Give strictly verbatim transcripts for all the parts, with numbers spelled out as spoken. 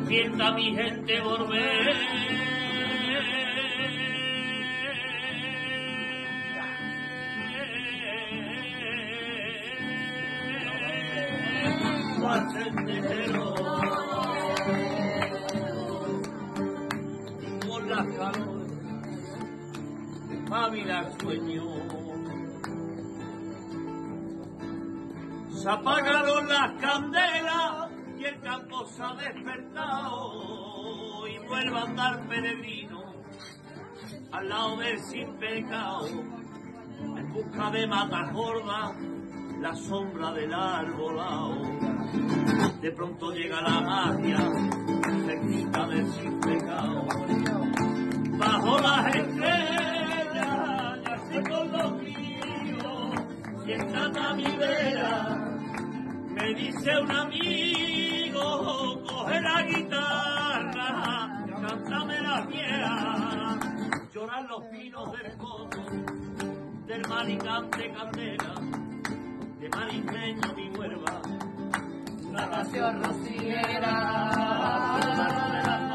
Despierta mi gente, volver. Sendero por las calores Ávila sueño, se apagaron las candelas y el campo se ha despertado y vuelve a andar peregrino al lado del sin pecado en busca de matas gordas la sombra del arbolao. De pronto llega la magia, cerquita del sin pecado. Bajo las estrellas, y así con los míos, siéntate a mi vera, me dice un amigo, coge la guitarra, cántame la vieja, lloran los pinos del coto, del maricante candela, de marismeño mi huerva, una canción rociera.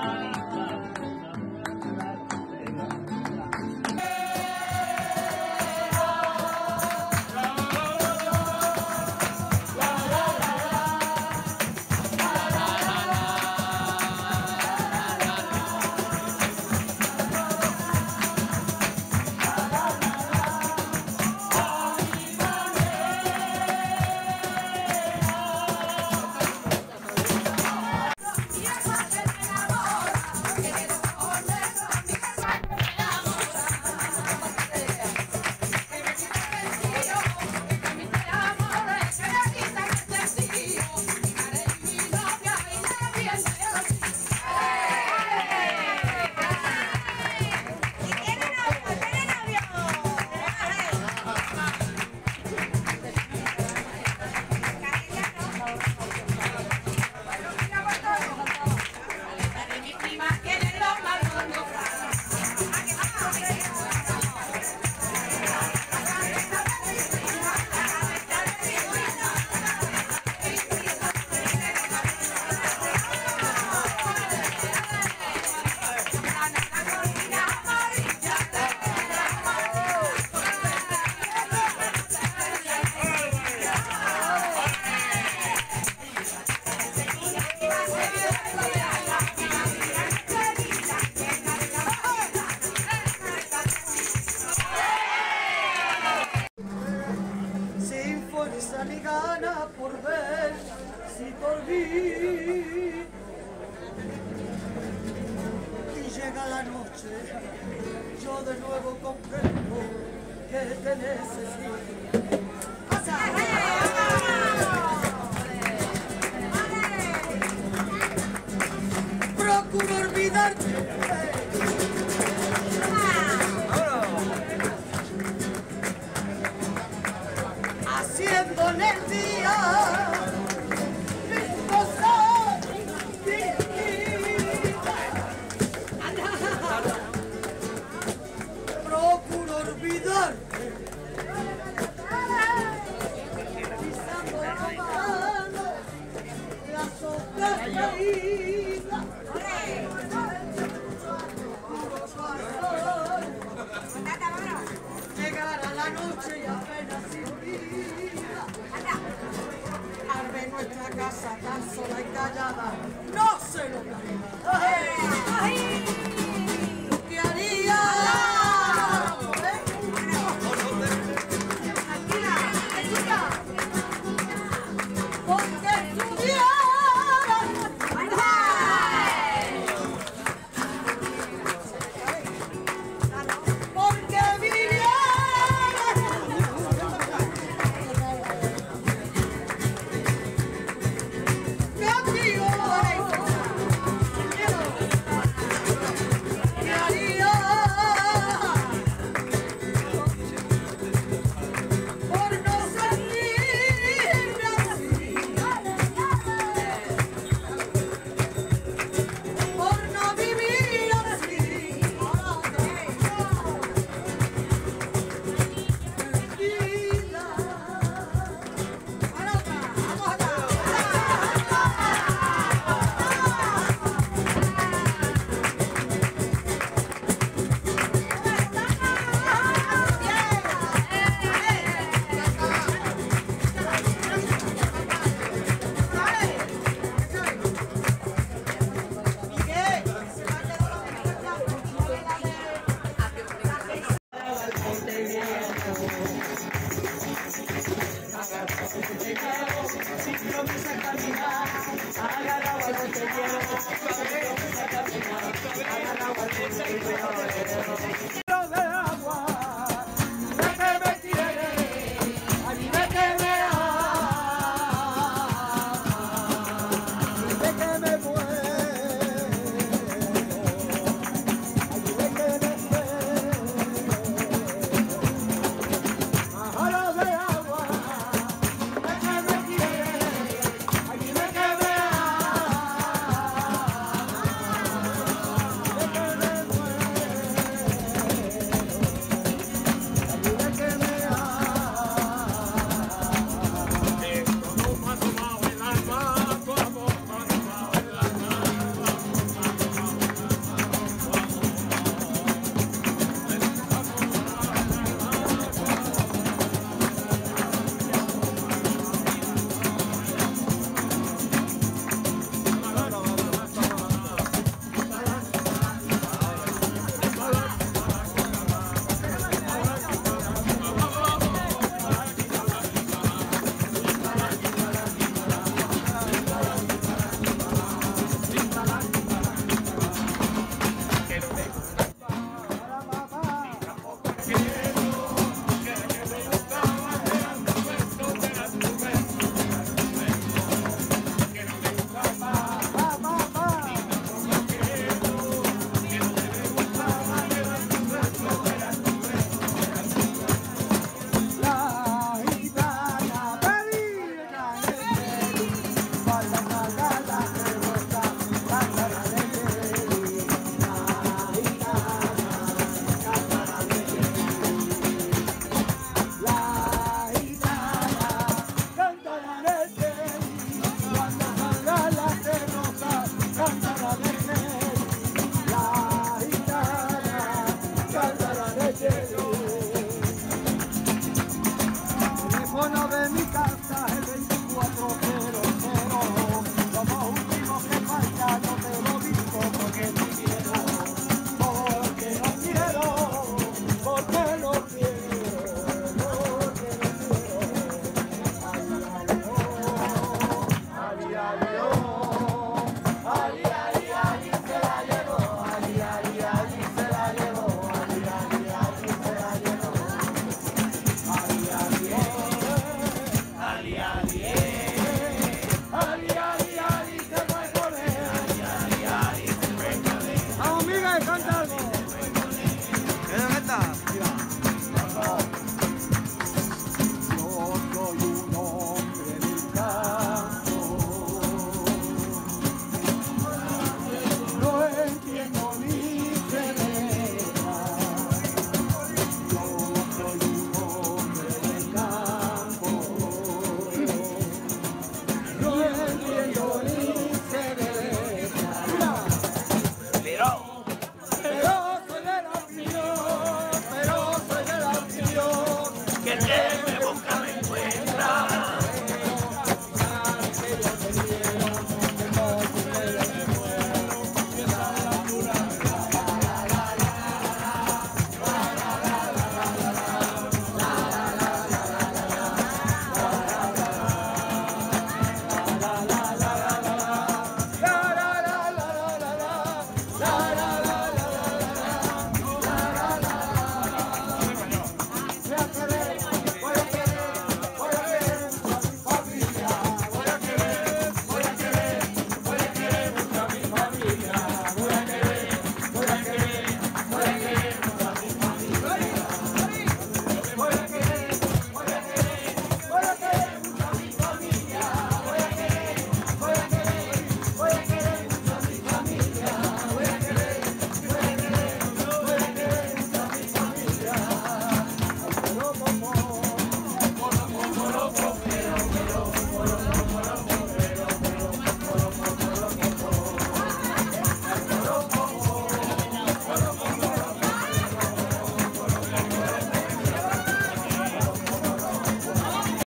Ni gana por ver si por mí y llega la noche, yo de nuevo comprendo que te necesito. Procuro olvidarte, haciendo en el día mis cosas distintas. Procuro olvidarte, pisando la mano las hojas caídas. Llegará la noche y apenas sin vida, arde nuestra casa tan sola y callada.